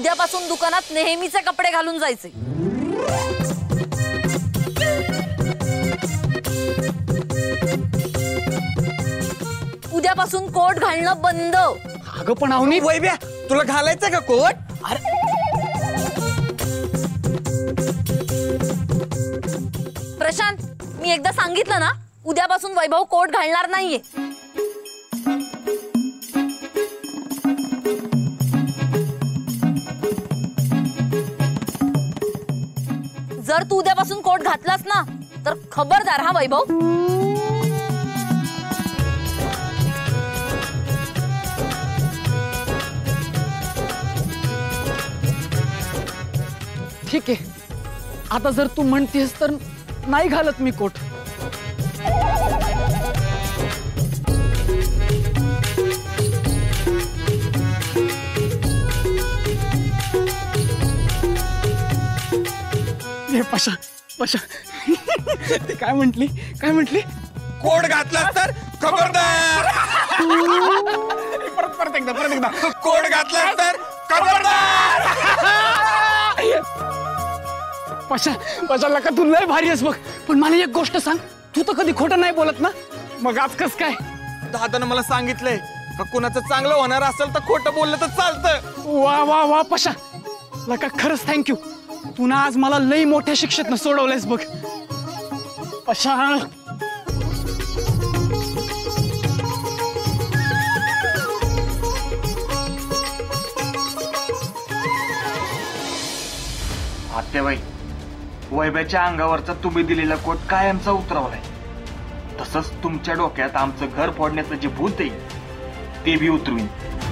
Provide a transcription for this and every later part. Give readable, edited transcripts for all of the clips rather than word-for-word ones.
उद्यापासून दुकानात नेहमीचे कपडे घालून जायचे. उद्यापासून कोट घालणं बंद. अगं पण अवनी वैभ्या तुला घालायचं का कोट? अरे प्रशांत, मी एकदा सांगितलं ना, उद्यापासून वैभव कोट घालणार नाहीये. जर तू उद्यापासून कोट घातलास ना तर खबरदार हा वैभव. ठीक आहे, आता जर तू म्हणतेस तर नाही घालत मी कोट. पशा पशा ती काय म्हटली कोट घातलास तर खबरदार. परत एकदा कोट घातलास तर खबरदार. पशा लका तू लय भारी आहेस बघ. पण मला एक गोष्ट सांग, तू तर कधी खोटं नाही बोलत ना, मग आज कस काय? दादानं मला सांगितलंय का कुणाचं चांगलं होणार असेल तर खोटं बोललं तर चालतं. वा वा वा पशा, लका खरंच थँक्यू. तू ना आज मला लई मोठ्या शिक्षेतनं सोडवलंयस बघ पशा. आत्याबाई, वैभ्याच्या अंगावरचा तुम्ही दिलेला कोट कायमचा उतरवलाय. तसंच तुमच्या डोक्यात आमचं घर फोडण्याचं जे भूत आहे ते बी उतरवीन.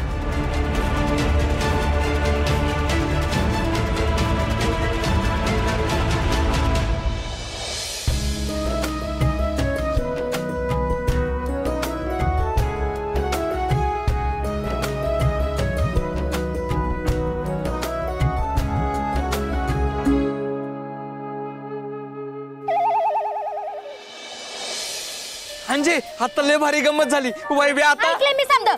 म्हणजे आता लय भारी गंमत झाली. वैभ्या आता ऐकलंय मी समजा.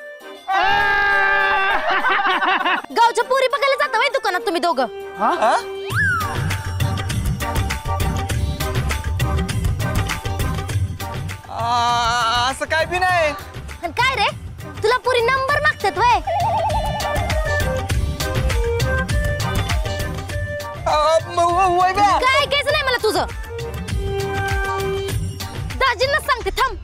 गावच्या पुरी बघायला जाता वय दुकानात तुम्ही दोघं? असं काय बी नाही. काय रे, तुला पुरी नंबर मागतात वय? वैभ्या काय ऐकायचं नाही मला तुझं. दाजींना सांगते थांब.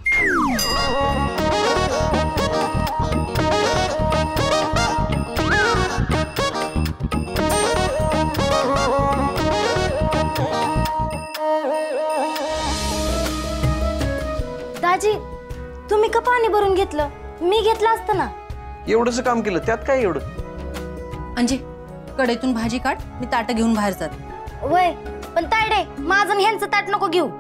दाजी, तुम्ही का पाणी भरून घेतलं? मी घेतलं असतं ना. एवढंच काम केलं, त्यात काय एवढं? अंजे, कढईतून भाजी काढ, मी ताट घेऊन बाहेर जाते. वय पण तायडे, माझं आणि ह्यांचं ताट नको घेऊ.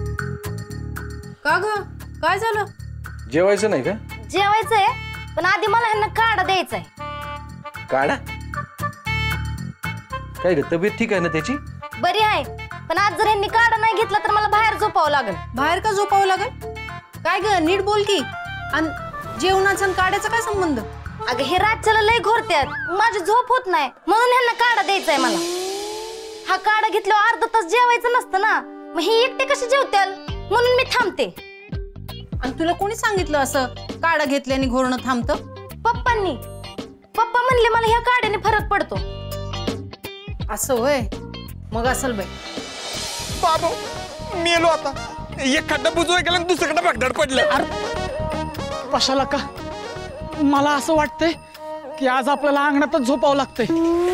का ग, काय झालं? जेवायचं नाही का? जेवायचंय, पण आधी मला ह्यांना काढा द्यायचाय. काढा? काय ग, तब्येत ठीक आहे ना त्याची? बरी आहे, पण आज जर ह्यांनी काढा नाही घेतला तर मला बाहेर झोपावं लागेल. बाहेर का झोपावं लागेल? काय ग, नीट बोल की. आणि जेवणाचा आणि काढ्याचा काय संबंध? अगं हे रातच्याला लय घोरत्यात, माझी झोप होत नाही, म्हणून ह्यांना काढा द्यायचाय मला. हा काढा घेतल्यावर अर्धा तास जेवायचं नसतं ना, मग ही एकटे कशी जेवत्याल, म्हणून मी थांबते. आणि तुला कोणी सांगितलं असं काढा घेतल्याने घोरणं थांबतं? पप्पांनी. पप्पा म्हणले मला ह्या काढ्याने फरक पडतो. असं होय, मग असल बाई. बाबू मेलो आता. एक खड्डा बुजवाय गेला आणि दुसरीकडे भगदाड पडलं. पशाला का मला असं वाटतंय की आज आपल्याला अंगणातच झोपावं लागतंय.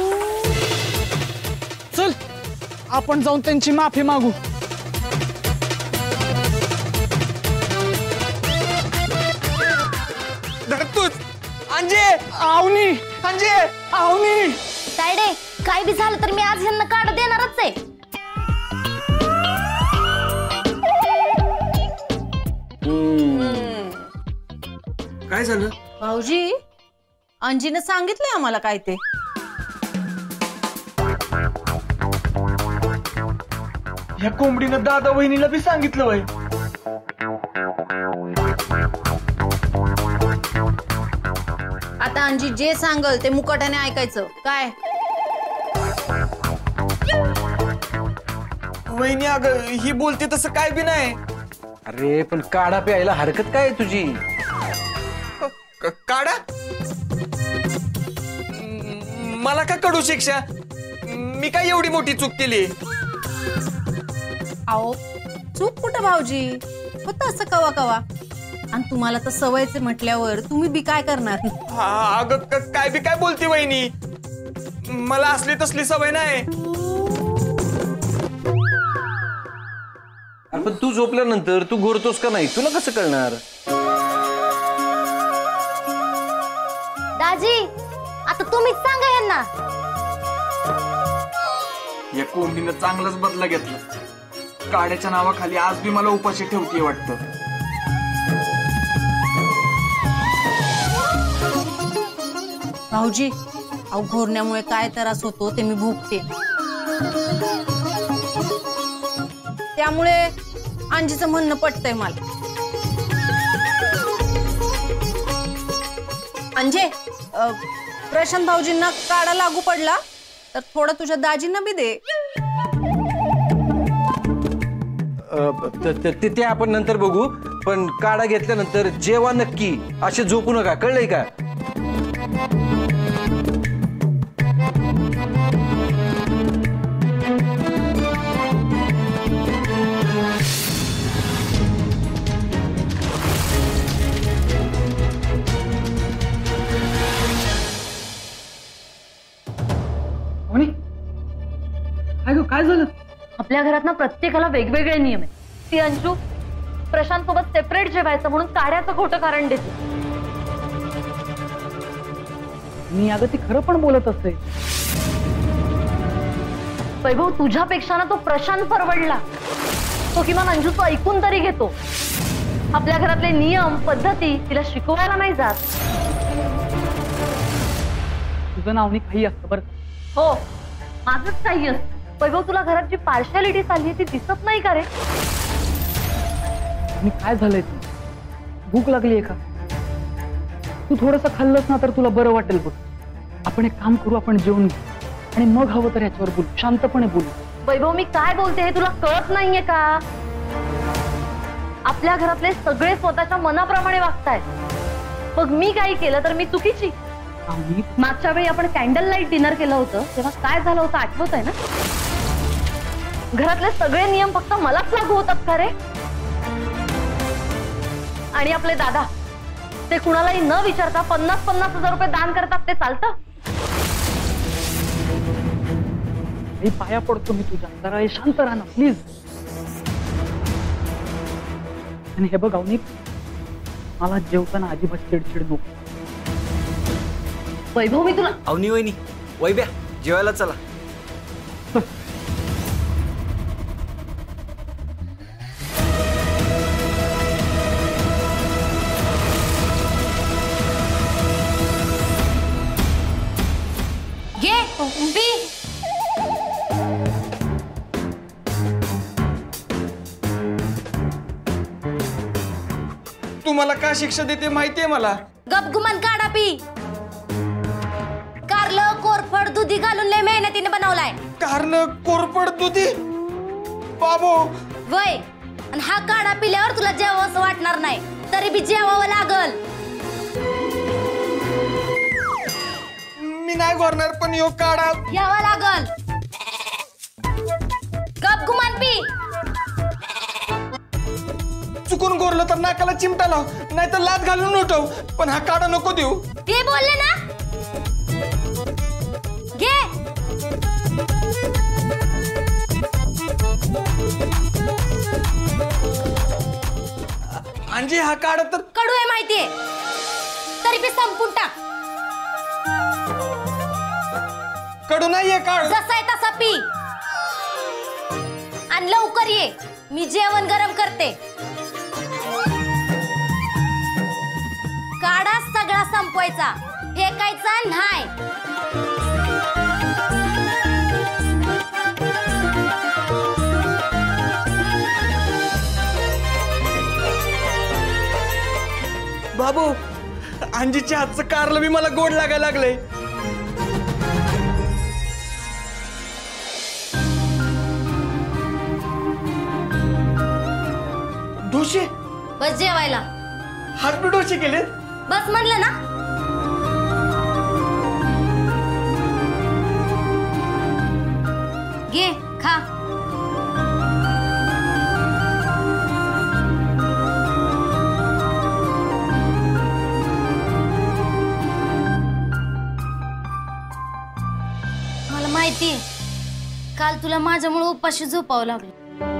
चल आपण जाऊन त्यांची माफी मागू. तूच अंजे. आवनी, अंजे आवनी. तायडे, काय बी झालं तर मी आज ह्यांना काढा देणारच आहे. काय झालं? भाऊजी, अंजीनं सांगितलंय आम्हाला काय ते. ह्या कोंबडीनं दादा वहिनीला बी सांगितलं वय. आता आता अंजी जे सांगल ते मुकाट्याने ऐकायचं काय. वहिनी अगं ही बोलते तसं काय बी नाही. अरे पण काढा प्यायला हरकत काय आहे तुझी? काढा मला का कडू शिक्षा? मी काय एवढी मोठी चूक केली? आओ चूक कुठं भाऊजी, होत असं कवा कवा. आणि तुम्हाला तर सवयचे म्हटल्यावर तुम्ही बी काय करणार. अगं काय बी काय बोलते वहिनी, मला असली तसली सवय नाही. अरे पण तू झोपल्यानंतर तू घोरतोस का नाही तुला कसं कळणार? दाजी आता तुम्हीच सांगा यांना. या कोंडीनं चांगलाच बदला घेतला. काड्याच्या नावाखाली आज बी मला उपाशी ठेवते वाटतं. भाऊजी अहो घोरण्यामुळे काय त्रास होतो ते मी भोगते. त्यामुळे अंजीचं म्हणणं पटतंय मला. अंजे प्रशांत भाऊजींना काढा लागू पडला तर थोडं तुझ्या दाजींना बी दे. ते आपण नंतर बघू, पण काढा घेतल्यानंतर जेवा नक्की, असे झोपू नका, कळलंय का? काय झालं? आपल्या घरात ना प्रत्येकाला वेगवेगळे नियम आहेत. ती अंशू प्रशांत सोबत सेपरेट जेवायचं म्हणून काड्याचं खोटं कारण देते. मी अगं ती खरं पण बोलत असते. वैभव तुझ्यापेक्षा ना तो प्रशांत परवडला. तो किमान अंशूचं ऐकून तरी घेतो. आपल्या घरातले नियम पद्धती तिला शिकवायला नाही जात. तुझं नाव नाही काही असतं बरं. हो माझंच काही असतं. वैभव तुला घरात जी पार्शालिटी चालली ती दिसत नाही का रे? आणि काय झालंय? भूक लागलीये का? तू थोडंसं खाल्लंस ना तर तुला बरं वाटेल बघ. आपण एक काम करू, आपण जेवून घेऊ आणि मग हवं तर याच्यावर बोलू, शांतपणे बोलू. वैभव मी काय बोलते हे तुला कळत नाहीये का? आपल्या घरातले सगळे स्वतःच्या मनाप्रमाणे वागतायत. मग मी काही केलं तर मी चुकीची? मागच्या वेळी आपण कॅन्डल लाईट डिनर केलं होतं तेव्हा काय झालं होतं आठवत आहे ना? घरातले सगळे नियम फक्त मलाच लागू होतात का रे? आणि आपले दादा ते कुणालाही न विचारता 50,000 रुपये दान करतात, ते चालतं? पाया पडतो मी तुझ्या, जरा शांत राहा ना प्लीज. आणि हे बघ अवनी, मला जेवताना अजिबात चिडचिड नको. वैभव मी तुला अवनी वहिनी, वैभ्या जेवायला चला. घे पी. तुम्हाला का शिक्षा देते माहितीये मला? गपगुमान काढा पी. कारलं कोरफड दुधी घालून लय मेहनतीने बनवलाय. कारलं कोरफड दुधी बाबू. वय आणि हा काढा पिल्यावर तुला जेवावं असं वाटणार नाही, तरी बी जेवावं लागल. मी नाही घोरणार पण यो काढा घ्यावा लागल. गपगुमान पी. चुकून गोरलं तर नाकाला चिमटा लाव, नाही तर लात घालून उठव, पण हा काढा नको देऊ. ते बोलले ना. घे. अंजी हा काढा तर कडू आहे माहितीये, तरी बी संपून टाक. कडू नाहीये काढ. जसा आहे तसा पी. आणि लवकर ये, मी जेवण गरम करते. काढा सगळा संपवायचा, फेकायचा नाही. बाबू अंजीच्या हातचं कारलं बी मला गोड लागायला लागलंय. डोसे बस जेवायला. हात बी डोसे केले. बस म्हणलं ना. घे खा. मला माहितीये काल तुला माझ्यामुळे उपाशी झोपावं लागलं.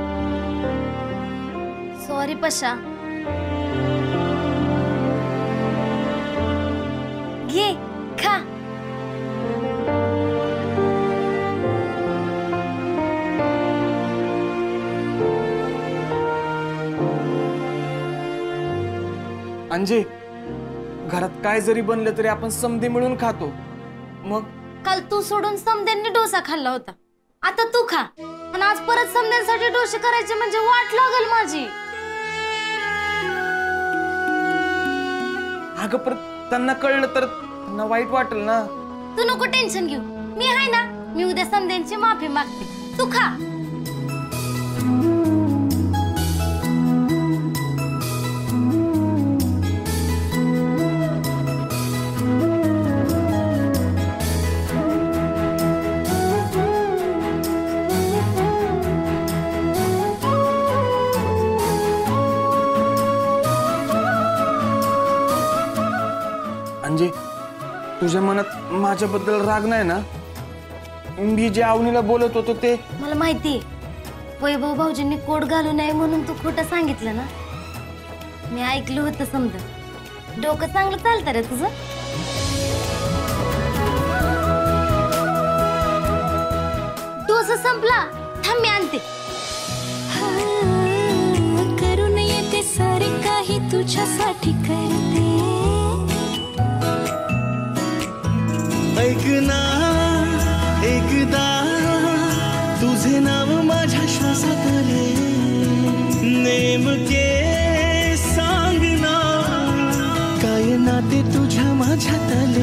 सॉरी पशा. घे खा. अंजे घरात काय जरी बनलं तरी आपण समधी मिळून खातो. मग काल तू सोडून समद्यांनी डोसा खाल्ला होता. आता तू खा. आणि आज परत समद्यांसाठी डोसे करायचे म्हणजे वाट लागल माझी. अगं परत त्यांना कळलं तर त्यांना वाईट वाटेल ना. तू नको टेन्शन घेऊ. मी आहे ना. मी उद्या समद्यांची माफी मागते. तू खा. अंजे तुझ्या मनात माझ्याबद्दल राग नाही ना. मी जे आवनीला बोलत होतो ते. मला माहितीये वैभव भाऊजींनी कोड घालू नये म्हणून तू खोटं सांगितलं ना. मी ऐकलं होतं समजा. डोकं चांगलं चालतं रे तुझं. डोसा संपला. थांब मी आणते. करून येते सारे काही तुझ्यासाठी करते. ऐक ना एकदा तुझे नाव माझ्या श्वासात आले. नेमके सांग ना काय नाते तुझ्या माझ्यात आले.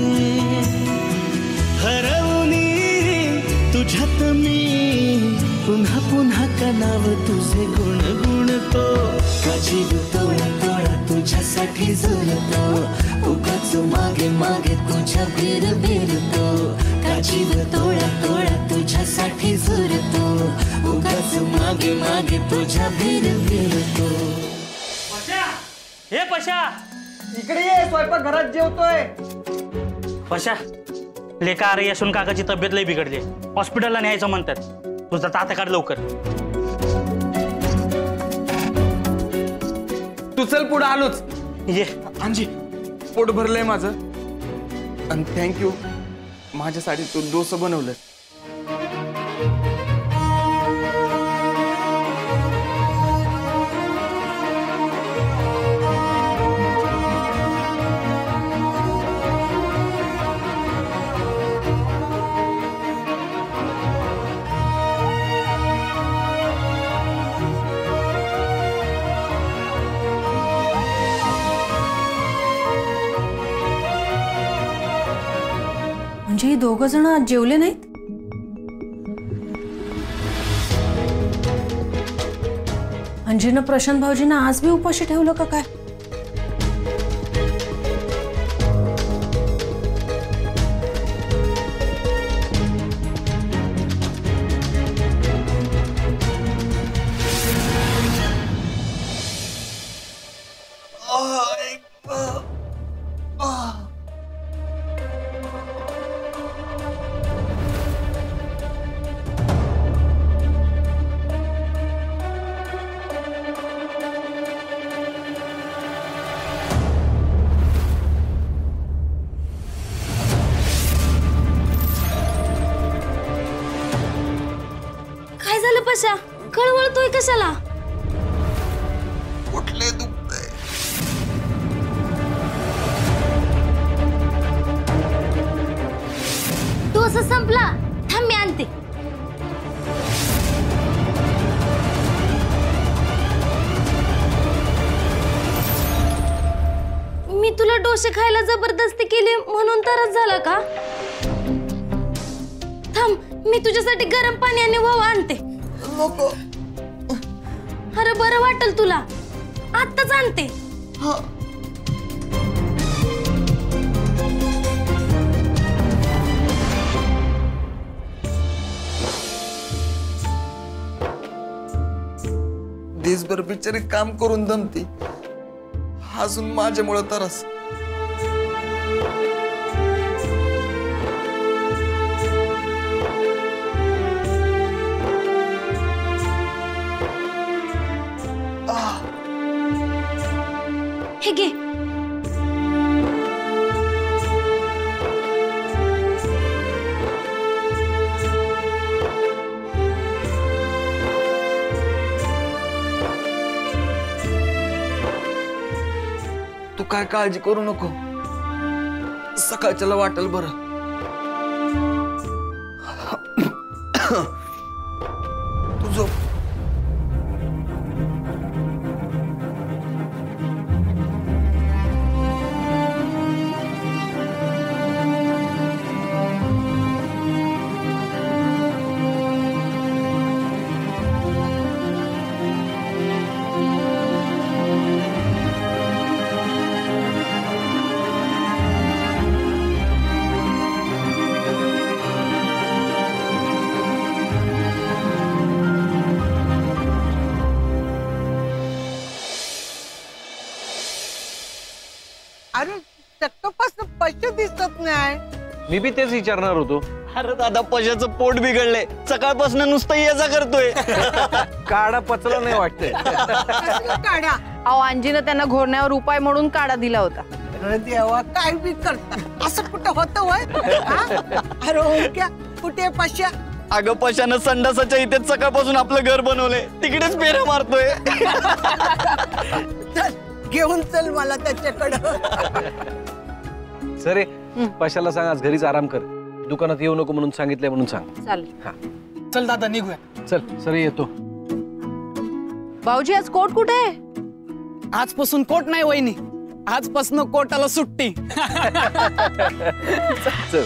हरवणी तुझ्यात मी पुन्हा पुन्हा का नाव तुझे गुणगुणतो. का जीव तोडा तोडा तुझ्यासाठी झुलतो. उगाच मागे मागे तुझ्या बेर बेरतो. का जीव तोडा तोडा तुझ्यासाठी झुलतो. उगाच मागे मागे तुझ्या बेर बेरतो. हे पशा इकडे ये. स्वयंपाक घरात जेवतोय. पशा लेका अरे यशवंत काकाची तब्येत लई बिघडली. हॉस्पिटलला न्यायचं म्हणतात. तुझा तात्या काढ लवकर. तू चल पुढे आलोच. ये अंजी पोट भरलंय माझं. आणि थँक्यू माझ्यासाठी तू डोसं बनवलं. म्हणजे ही दोघं जण आज जेवले नाहीत. अंजीनं प्रशांत भाऊजींना आज बी उपाशी ठेवलं का काय. पशा कळवळतोय कशाला. कुठले दुखतंय. डोसा संपला. थांब मी आणते. मी तुला डोसा डोसे खायला जबरदस्ती केली म्हणून तरच झालं का? थांब, मी तुझ्यासाठी गरम पाणी आणि वाव आणते. नको. अरे बरं वाटेल तुला, आत्ताच आणते. दिवसभर बिचारी काम करून दमती, अजून माझ्यामुळे तरस. हे घे. तू काय काळजी करू नको, सकाळच्याला वाटेल बरं. तू झोप. अरे चक्कपासून पैसे दिसत नाही. मी बी तेच विचारणार होतो. अरे दादा पशाचं पोट बिघडलंय, सकाळपासून नुसतं ये-जा करतोय. काढा पचला नाही वाटतंय. काढा. अहो अंजीनं त्यांना घोरण्यावर उपाय म्हणून काढा दिला होता. अरे देवा, काय बी करता, असं कुठं होतं वय? अरे ओळख्या कुठे पश्या? अगं पशानं संडासाच्या इथेच सकाळपासून आपलं घर बनवलंय, तिकडेच फेऱ्या मारतोय. चल घेऊन चल मला त्याच्याकडं. सरे पशाला सांग आज घरीच आराम कर, दुकानात येऊ नको म्हणून सांगितलंय म्हणून सांग. चालेल. चल दादा निघूया. चल सरे येतो. भाऊजी आज कोट कुठे आहे? आजपासून कोट नाही वहिनी, आजपासून कोटाला सुट्टी. चल.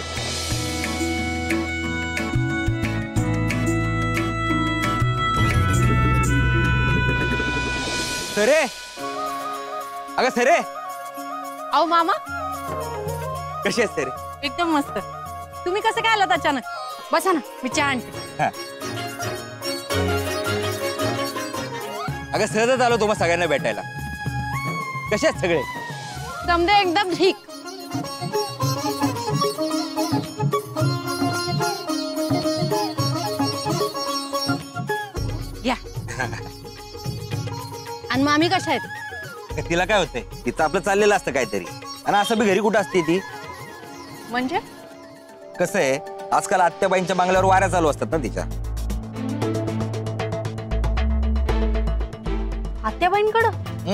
सरे, अगं सरे, अहो मामा कशी आहेस सरे? एकदम मस्त. तुम्ही कसं काय आलात अचानक? बसा ना, मी चहा आणते. अगं सहजच आलो तुम्हा सगळ्यांना भेटायला. कसे आहेत सगळे? समजे एकदम ठीक. या. आणि मामी कशा आहेत? तिला काय होतंय, तिचं आपलं चाललेलं असतं काहीतरी, आणि असं बी घरी कुठं असते ती? म्हणजे कसं आहे, आजकाल आत्याबाईंच्या बंगल्यावर वाऱ्या चालू असतात ना तिच्या. आत्याबाईंकडं?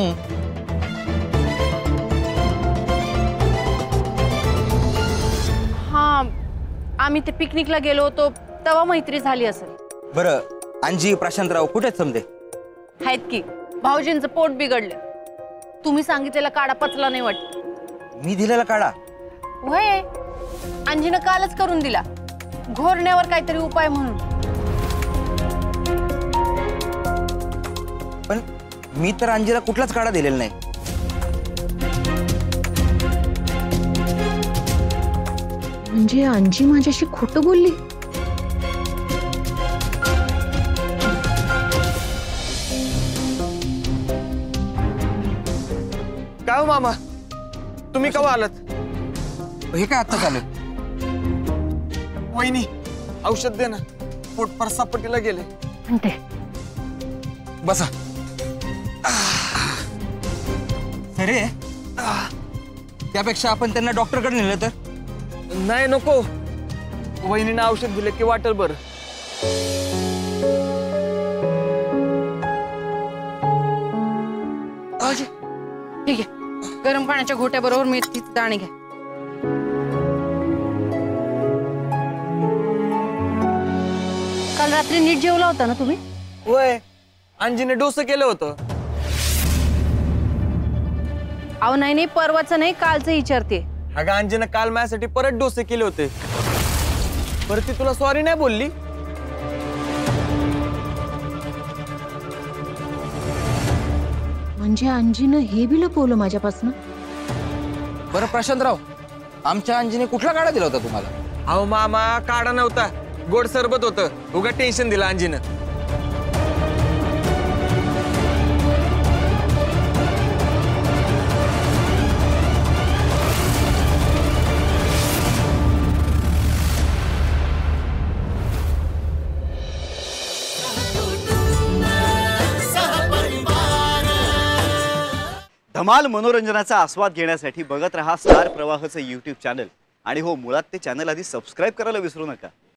हा, आम्ही ते पिकनिकला गेलो होतो तेव्हा मैत्री झाली असेल. बरं अंजी, प्रशांतराव कुठे आहेत समजे? आहेत की. भाऊजींचं पोट बिघडलं, तुम्ही सांगितलेला काढा पचला नाही वाटत. मी दिलेला काढा? होय, अंजीनं कालच करून दिला, घोरण्यावर काहीतरी उपाय म्हणून. पण मी तर अंजीला कुठलाच काढा दिलेला नाही. म्हणजे अंजी माझ्याशी खोटं बोलली? काय हो मामा, तुम्ही केव्हा आलात? हे काय आता झालं? वहिनी औषध दे ना, पोट परसापट्टीला गेले. म्हणते बसा. अरे त्यापेक्षा आपण त्यांना डॉक्टरकडे नेलं तर? नाही नको, वहिनीनं औषध दिले की वाटेल बरं. ठीक आहे, गरम पाण्याच्या घोट्याबरोबर मेथीची दाणे घ्या. काल रात्री नीट जेवला होता ना तुम्ही? होय, अंजीने डोसं केलं होतं. अहो नाही परवाचं नाही कालचं विचारते. अगं अंजीनं काल माझ्यासाठी परत डोसे केले होते. परत ती तुला सॉरी नाही बोलली? म्हणजे अंजीनं हे बी लपवलं माझ्यापासून. बरं प्रशांतराव, आमच्या अंजीने कुठला काढा दिला होता तुम्हाला? अहो मामा, काढा नव्हता, गोड सरबत होतं. उगा टेन्शन दिलं अंजीनं. धमाल मनोरंजनाचा आस्वाद घेण्यासाठी बघत रहा स्टार प्रवाहचं यूट्यूब चॅनल. आणि हो, मुळात ते चॅनल आधी सबस्क्राईब करायला विसरू नका.